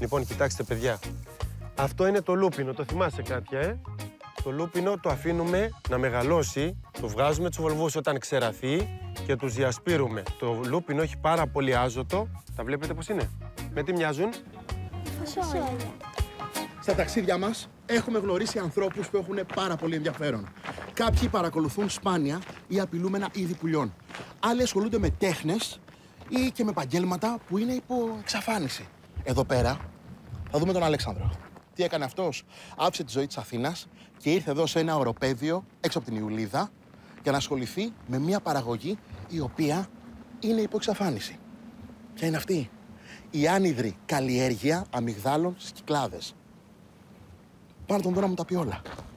Λοιπόν, κοιτάξτε παιδιά. Αυτό είναι το λούπινο, το θυμάσαι κάποια, Το λούπινο το αφήνουμε να μεγαλώσει, το βγάζουμε τους βολβούς όταν ξεραθεί και τους διασπείρουμε. Το λούπινο έχει πάρα πολύ άζωτο. Τα βλέπετε πώς είναι. Με τι μοιάζουν? Φασόλια. Στα ταξίδια μας έχουμε γνωρίσει ανθρώπους που έχουν πάρα πολύ ενδιαφέρον. Κάποιοι παρακολουθούν σπάνια ή απειλούμενα είδη πουλιών. Άλλοι ασχολούνται με τέχνες ή και με επαγγέλματα που είναι υπό εξαφάνιση. Εδώ πέρα θα δούμε τον Αλέξανδρο. Τι έκανε αυτός? Άφησε τη ζωή της Αθήνας και ήρθε εδώ σε ένα οροπέδιο έξω από την Ιουλίδα για να ασχοληθεί με μια παραγωγή η οποία είναι υπό εξαφάνιση. Ποια είναι αυτή? Η άνυδρη καλλιέργεια αμυγδάλων στις Κυκλάδες. Πάρε τον τώρα μου τα πει όλα.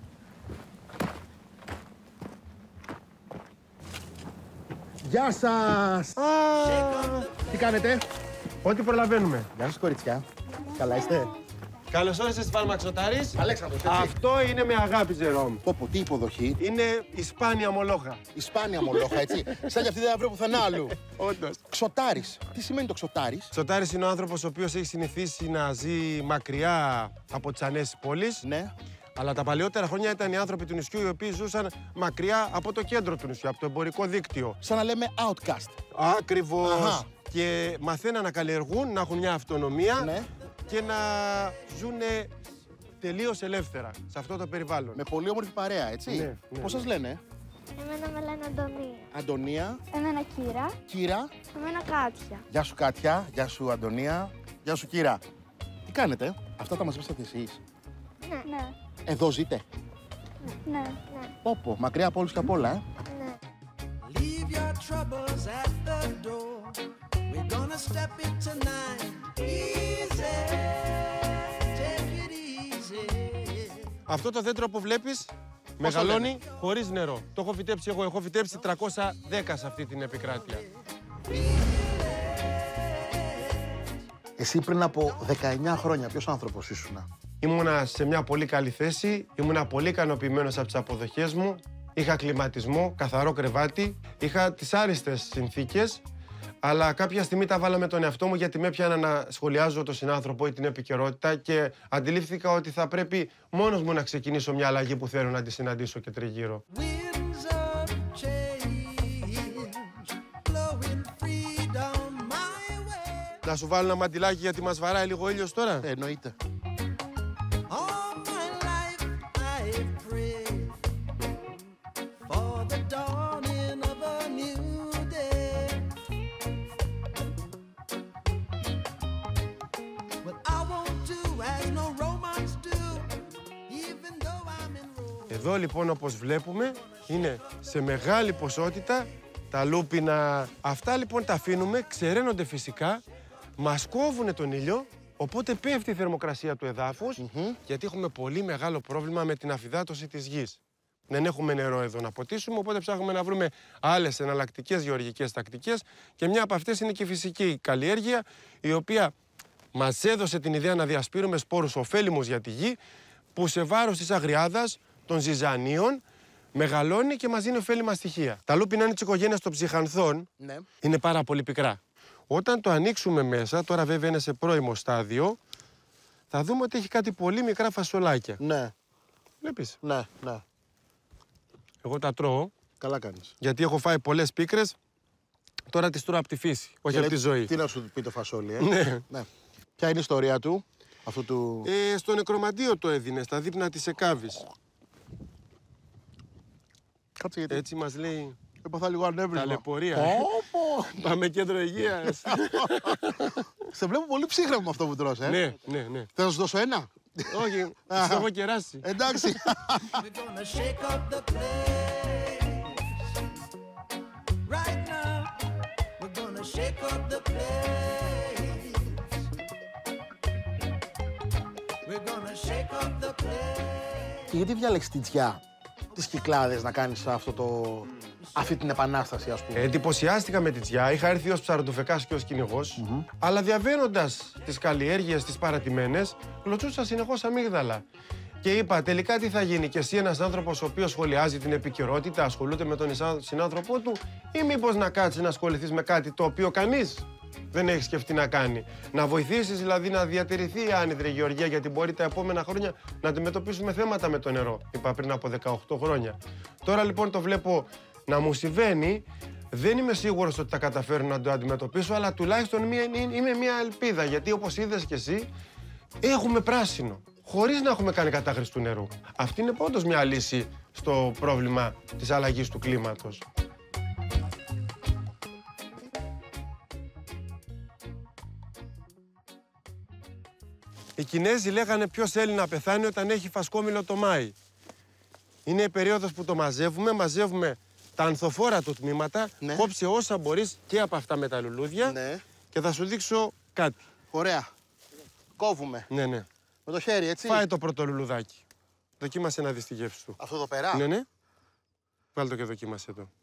Γεια σας! Τι κάνετε? Ό,τι προλαβαίνουμε. Γεια σας κοριτσιά. Καλά είστε? Καλώς όρισες στη Φαρμαξοτάρης. Αλέξανδρος, έτσι. Αυτό είναι με αγάπη, Τζερόμ. Πω, τι υποδοχή. Είναι Ισπάνια μολόχα. Ισπάνια μολόχα, έτσι. Σαν κι αυτή δεν θα βρω πουθενά άλλου. Όντως. Ξωτάρης. Τι σημαίνει το ξωτάρης? Ξωτάρης είναι ο άνθρωπος ο οποίος έχει συνηθίσει να ζει μακριά από τις ανέσεις πόλης. Ναι. Αλλά τα παλαιότερα χρόνια ήταν οι άνθρωποι του νησιού οι οποίοι ζούσαν μακριά από το κέντρο του νησιού, από το εμπορικό δίκτυο. Σαν να λέμε outcast. Ακριβώς. Αχα. Και μαθαίναν να καλλιεργούν, να έχουν μια αυτονομία Ναι. και να ζουν τελείως ελεύθερα σε αυτό το περιβάλλον. Με πολύ όμορφη παρέα, έτσι. Ναι. Πώς σας λένε? Εμένα με λένε Αντωνία. Αντωνία, Εμένα Κύρα. Κύρα. Εμένα Κάτια. Γεια σου Κάτια, γεια σου Αντωνία, γεια σου Κύρα. Τι κάνετε? Αυτά τα μαζέψατε εσείς? Ναι. Εδώ ζείτε? Ναι. Πόπο, μακριά από όλους και απ' όλα, Ναι. Leave your troubles at the door. We're gonna step it tonight. Easy, take it easy. Αυτό το δέντρο που βλέπεις μεγαλώνει χωρίς νερό. Το έχω φυτέψει εγώ. Έχω φυτέψει 310 σε αυτή την επικράτεια. Εσύ πριν από 19 χρόνια, ποιος άνθρωπος ήσουνα? Ήμουνα σε μια πολύ καλή θέση, ήμουνα πολύ ικανοποιημένος από τις αποδοχές μου, είχα κλιματισμό, καθαρό κρεβάτι, είχα τις άριστες συνθήκες, αλλά κάποια στιγμή τα βάλα με τον εαυτό μου γιατί με έπιανα να σχολιάζω τον συνάνθρωπο ή την επικαιρότητα και αντιλήφθηκα ότι θα πρέπει μόνος μου να ξεκινήσω μια αλλαγή που θέλω να τη συναντήσω και τριγύρω. Winds of change, blowing freedom my way. Να σου βάλω ένα μαντιλάκι γιατί μας βαράει λίγο ήλιος τώρα. Εννοείται. All my life I've prayed for the dawning of a new day. But I won't do as no romance do, even though I'm in Rome. Εδώ λοιπόν όπως βλέπουμε είναι σε μεγάλη ποσότητα τα λούπινα. Αυτά λοιπόν τα αφήνουμε, ξεραίνονται φυσικά, μας κόβουν τον ήλιο, οπότε πέφτει η θερμοκρασία του εδάφους γιατί έχουμε πολύ μεγάλο πρόβλημα με την αφυδάτωση της γης. Δεν έχουμε νερό εδώ να ποτίσουμε, οπότε ψάχνουμε να βρούμε άλλες εναλλακτικές γεωργικές τακτικές και μια από αυτές είναι και η φυσική καλλιέργεια, η οποία μας έδωσε την ιδέα να διασπείρουμε σπόρους ωφέλιμους για τη γη, που σε βάρος της αγριάδας, των ζυζανίων, μεγαλώνει και μας δίνει ωφέλιμα στοιχεία. Τα λούπινα είναι της οικογένειας των ψυχανθών, Ναι. είναι πάρα πολύ πικρά. Όταν το ανοίξουμε μέσα, τώρα βέβαια είναι σε πρώιμο στάδιο, θα δούμε ότι έχει κάτι πολύ μικρά φασολάκια. Ναι, Βλέπεις, ναι. εγώ τα τρώω, Καλά κάνεις. γιατί έχω φάει πολλές πίκρες, τώρα τις τρώω από τη φύση, όχι από τη ζωή. Τι να σου πει το φασόλι, Ναι. Ποια είναι η ιστορία του, αυτού του... Στο νεκρομαντίο το έδινε, στα δείπνα της Εκάβης. Κάτσε γιατί. Έτσι μας λέει Έπαθα λίγο ανέβρισμα. ταλαιπωρία. Πω. Πάμε κέντρο υγείας. Σε βλέπω πολύ ψύχρεμο αυτό που τρως, Ναι. Θα σου δώσω ένα. Όχι, το έχω κεράσει. Εντάξει. We're gonna shake up the place. Right now, we're gonna shake up the place. We're gonna shake up the place. Και γιατί διάλεξες την Τζιά, τις Κυκλάδες, να κάνεις αυτή την επανάσταση, ας πούμε? Εντυπωσιάστηκα με την Τζιά. Είχα έρθει ως ψαροτουφεκάς και ως κυνηγός. Αλλά διαβαίνοντας τις καλλιέργειες, τις παρατημένες, κλωτσούσα συνεχώς αμύγδαλα. Και είπα, τελικά τι θα γίνει, και εσύ ένας άνθρωπος ο οποίος σχολιάζει την επικαιρότητα, ασχολούνται με τον συνάνθρωπό του, ή μήπως να κάτσεις να ασχοληθείς με κάτι το οποίο κανείς δεν έχει σκεφτεί να κάνει? Να βοηθήσεις δηλαδή να διατηρηθεί η άνυδρη γεωργία, γιατί μπορεί τα επόμενα χρόνια να αντιμετωπίσουμε θέματα με το νερό. Είπα πριν από 18 χρόνια. Τώρα λοιπόν το βλέπω να μου συμβαίνει. Δεν είμαι σίγουρος ότι θα καταφέρω να το αντιμετωπίσω, αλλά τουλάχιστον είμαι μια ελπίδα. Γιατί όπως είδες και εσύ, έχουμε πράσινο, χωρίς να έχουμε κάνει κατάχρηση του νερού. Αυτή είναι όντως μια λύση στο πρόβλημα της αλλαγής του κλίματος. Οι Κινέζοι λέγανε ποιος θέλει να πεθάνει όταν έχει φασκόμηλο το Μάη. Είναι η περίοδος που το μαζεύουμε τα ανθοφόρα του τμήματα, ναι. Κόψε όσα μπορείς και από αυτά με τα λουλούδια, Ναι. και θα σου δείξω κάτι. Ωραία. Κόβουμε. Ναι. Με το χέρι, έτσι. Φάε το πρώτο λουλουδάκι. Δοκίμασε να δεις τη γεύση του. Αυτό εδώ πέρα. Ναι. Βάλ' το και δοκίμασε το.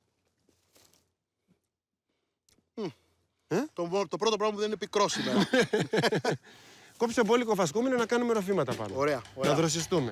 Το πρώτο πράγμα που δεν είναι πικρό σήμερα. Κόψε μπόλικο φασκούμενο να κάνουμε ροφήματα πάνω. Ωραία. Να δροσιστούμε.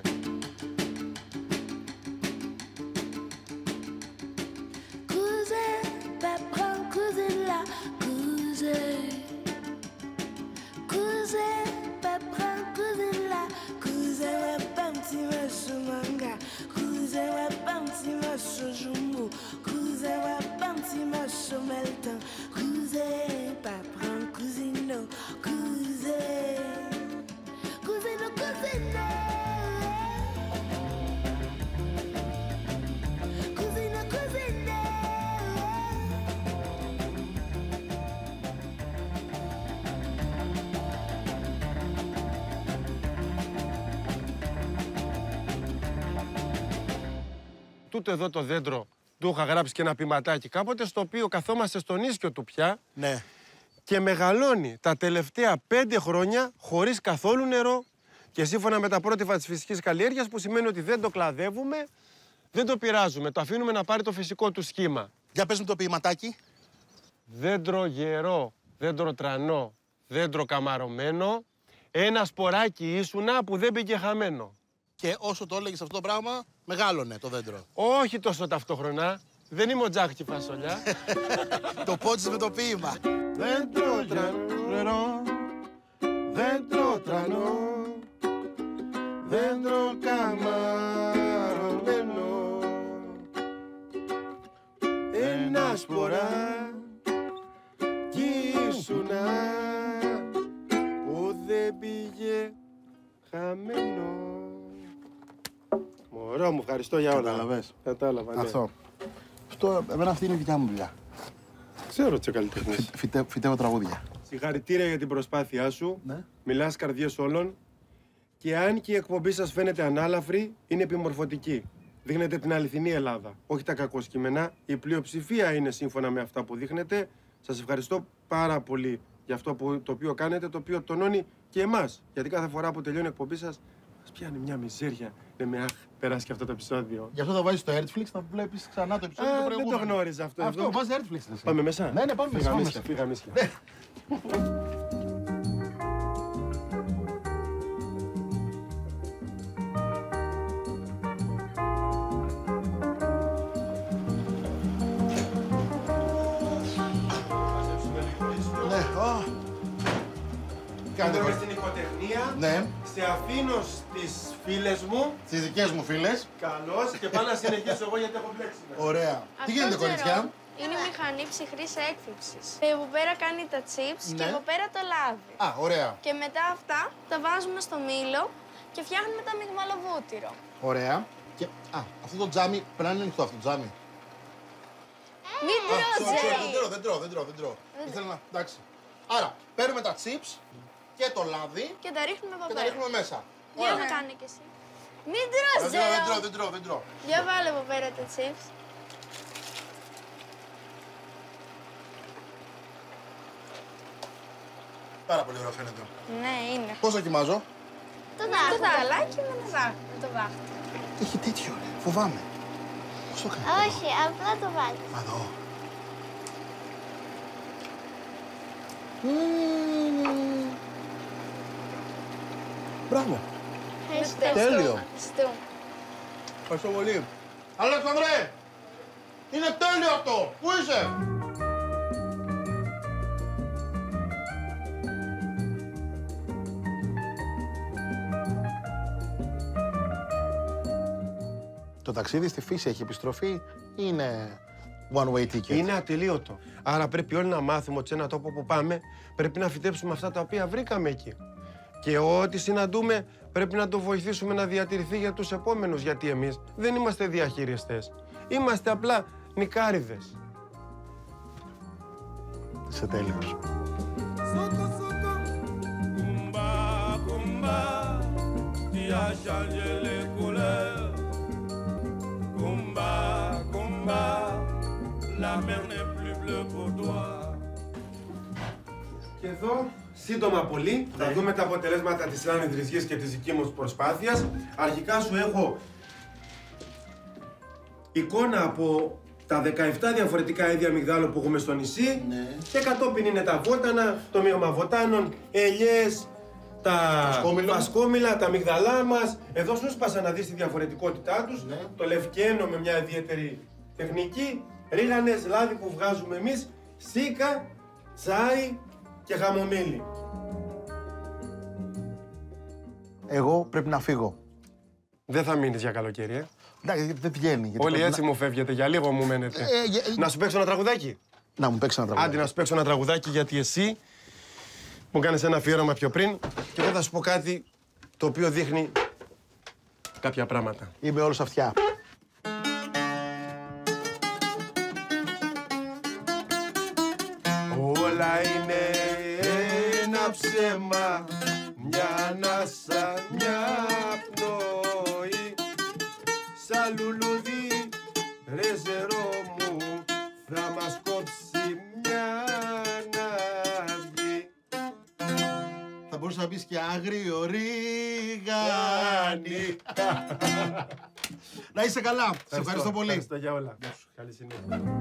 Τούτο εδώ το δέντρο του είχα γράψει και ένα ποιηματάκι κάποτε, στο οποίο καθόμαστε στον ίσκιο του πια, Ναι. και μεγαλώνει τα τελευταία 5 χρόνια χωρίς καθόλου νερό και σύμφωνα με τα πρότυπα της φυσικής καλλιέργειας, που σημαίνει ότι δεν το κλαδεύουμε, δεν το πειράζουμε, το αφήνουμε να πάρει το φυσικό του σχήμα. Για πες μου το ποιηματάκι. Δέντρο γερό, δέντρο τρανό, δέντρο καμαρωμένο, ένα σποράκι ίσουνα που δεν πήγε χαμένο. Και όσο το έλεγες αυτό το πράγμα, μεγάλωνε το δέντρο. Όχι τόσο ταυτόχρονα, δεν είμαι ο Τζάχτη Φασολιά. Το πότσις με το ποίημα. Δέντρο τρανό, δέντρο τρανό, δέντρο καμαρωμένο, ένα σπορά κι ήσουνα που δεν πήγε χαμένο. Μωρό μου, ευχαριστώ για όλα. Κατάλαβες. Κατάλαβα, ναι. Αυτό. Εμένα αυτή είναι η δικιά μου δουλειά. Ξέρω τι καλλιτέχνες. Φυτεύω τραγούδια. Συγχαρητήρια για την προσπάθειά σου. Ναι. Μιλάς καρδιές όλων. Και αν και η εκπομπή σας φαίνεται ανάλαφρη, είναι επιμορφωτική. Δείχνετε την αληθινή Ελλάδα, όχι τα κακόσκημενα. Η πλειοψηφία είναι σύμφωνα με αυτά που δείχνετε. Σας ευχαριστώ πάρα πολύ για αυτό το οποίο κάνετε, το οποίο τονώνει και εμάς. Γιατί κάθε φορά που τελειώνει η εκπομπή σας, μας πιάνει μια μιζέρια. Λέμε, αχ, περάσει και αυτό το επεισόδιο. Γι' αυτό θα βάζεις το Netflix, θα βλέπεις ξανά το επεισόδιο του Δεν προηγούμενου. το γνώριζα αυτό. Αυτό, βάζει Netflix. εσύ. Πάμε μέσα. Ναι, πάμε μέσα. Φύγαμε πάμε ίσια, μέσα. φύγαμε ίσια. Ναι, Κάντε Τώρα με. στην οικοτεχνία, Ναι, σε αφήνω στις φίλες μου. τις δικές μου φίλες. Καλώς, και πάω να συνεχίσω εγώ γιατί έχω μπλέξει. Ωραία. Τι γίνεται, κοριτσιά? Είναι η μηχανή ψυχρής έκρηξης. Εδώ πέρα κάνει τα chips και Ναι. εδώ πέρα το λάδι. Α, ωραία. Και μετά αυτά τα βάζουμε στο μήλο και φτιάχνουμε τα μυγμαλοβούτυρο. Ωραία. Και, αυτό το τζάμι, πρέπει να είναι ανοιχτό αυτό το τζάμι. Μην τρως, Τζέι! Δεν τρώω. Ήθελα να, εντάξει. Άρα, παίρνουμε τα chips και το λάδι Και τα ρίχνουμε εδώ και τα πέρα. ρίχνουμε μέσα. Για να κάνει κι εσύ. Μην τρως, Τζέι! Δεν τρώω. Για βάλε εδώ πέρα τα chips. Πάρα πολύ ωραίο φαίνεται. Ναι, είναι. Πώς δοκιμάζω? Το δάχτυλο με το βάχτη. Έχει τέτοιο, φοβάμαι. Πώς το κάνει? Όχι, απλά το βάλεις. Α, εδώ. Μπράβο. Τέλειο. Ευχαριστούμε. Ευχαριστώ πολύ. Αλέξανδρε! Είναι τέλειο αυτό! Πού είσαι? Το ταξίδι στη φύση έχει επιστροφή ή είναι one way ticket? Είναι ατελείωτο. Άρα πρέπει όλοι να μάθουμε ότι σε ένα τόπο που πάμε πρέπει να φυτέψουμε αυτά τα οποία βρήκαμε εκεί. Και ό,τι συναντούμε πρέπει να το βοηθήσουμε να διατηρηθεί για τους επόμενους, γιατί εμείς δεν είμαστε διαχειριστές. Είμαστε απλά νικάριδες. Είσαι τέλειος. Soko, soko. Kumba, kumba. Tu as changé les couleurs. Kumba, kumba. La mer n'est plus bleue pour toi. Και εδώ, σύντομα πολύ, θα δούμε τα αποτελέσματα της άνυδρης γης και της δικής μας προσπάθειας. Αρχικά σου έχω εικόνα από τα 17 διαφορετικά είδη αμυγδάλων που έχουμε στο νησί. Ναι. Και κατόπιν είναι τα βότανα, το μείγμα βοτάνων, ελιές, τα φασκόμηλα, τα αμυγδαλά μας. Εδώ σου σπάσα να δεις τη διαφορετικότητά τους. Ναι. Το λευκένο με μια ιδιαίτερη τεχνική, ρίγανες, λάδι που βγάζουμε εμείς, σίκα, τσάι και χαμομήλι. Εγώ πρέπει να φύγω. Δεν θα μείνεις για καλοκαίρι, Εντάξει, δεν βγαίνει. γιατί Όλοι πρέπει έτσι μου φεύγετε, για λίγο μου μένετε. Να σου παίξω ένα τραγουδάκι. Να μου παίξει ένα τραγούδι. Άντε να σου παίξω ένα τραγουδάκι, γιατί εσύ μου κάνεις ένα αφιέρωμα πιο πριν και εγώ θα σου πω κάτι το οποίο δείχνει κάποια πράγματα. Είμαι όλος αυτιά. Όλα είναι ένα ψέμα, μια ανάσα, μια πνοή. Σαν λουλούδι, ρε ζερό μου, θα μας κόψει μια αυγή. Θα μπορούσα να πεις και άγριο ρίγανη. Να είσαι καλά. Σε ευχαριστώ πολύ. Ευχαριστώ για όλα. Καλή συνέχεια.